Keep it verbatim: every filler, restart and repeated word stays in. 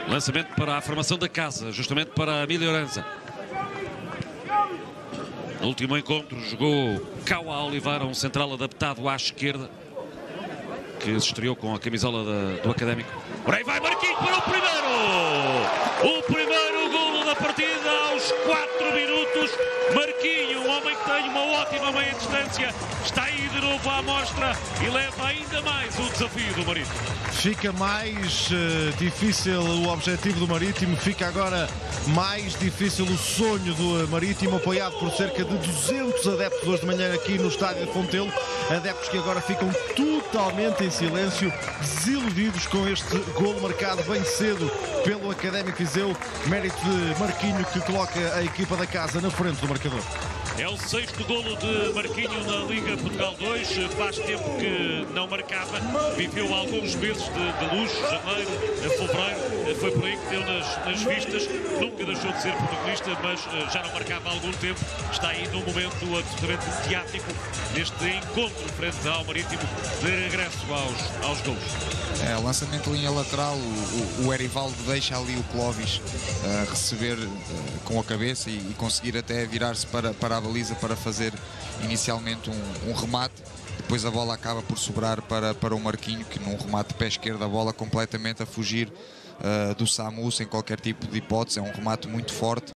Lançamento para a formação da casa, justamente para a Emílio Oranza. No último encontro jogou Kawa Oliveira, um central adaptado à esquerda, que se estreou com a camisola da, do Académico. Por aí vai Marquinhos para o primeiro! O primeiro golo da partida aos quatro minutos. Marquinhos, um homem que tem uma ótima meia distância, está aí de novo à amostra e leva ainda mais o desafio do Marítimo. Fica mais uh, difícil o objetivo do Marítimo, fica agora mais difícil o sonho do Marítimo, apoiado por cerca de duzentos adeptos hoje de manhã aqui no estádio de Fontelo, adeptos que agora ficam totalmente em silêncio, desiludidos com este golo marcado bem cedo pelo Académico Viseu, mérito de Marquinhos, que coloca a equipa da casa na frente do marcador. É o sexto golo de Marquinhos na Liga Portugal dois, faz tempo que não marcava, viveu alguns meses de, de luxo, janeiro, fevereiro, foi por aí que deu nas, nas vistas, nunca deixou de ser protagonista, mas já não marcava há algum tempo, está aí num momento absolutamente mediático neste encontro frente ao Marítimo, de regresso aos, aos golos. É, lançamento em linha lateral, o, o, o Erivaldo deixa ali o Clóvis uh, receber uh, com a cabeça e, e conseguir até virar-se para, para a baliza para fazer inicialmente um, um remate. Depois a bola acaba por sobrar para, para o Marquinhos, que num remate de pé esquerdo, a bola completamente a fugir uh, do Samu sem qualquer tipo de hipótese. É um remate muito forte.